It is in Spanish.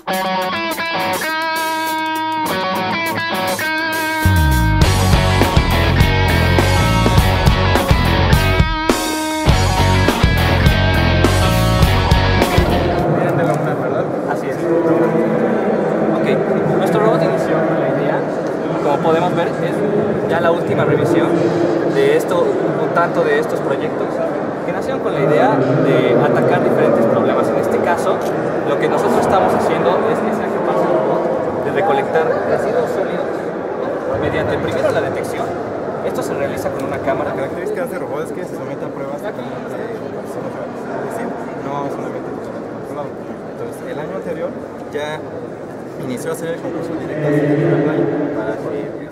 Así es. Ok, nuestro robot inició con la idea, como podemos ver, es ya la última revisión de esto, un tanto de estos proyectos, que nacieron con la idea de atacar diferentes problemas. En este caso, lo que nosotros estamos haciendo es que sea capaz el robot de recolectar residuos sólidos mediante primero la detección. Esto se realiza con una cámara. La característica de este robot es que se somete a pruebas totalmente personas, es decir, no solamente controlado. Entonces, el año anterior ya inició a hacer el concurso directo de la playa para que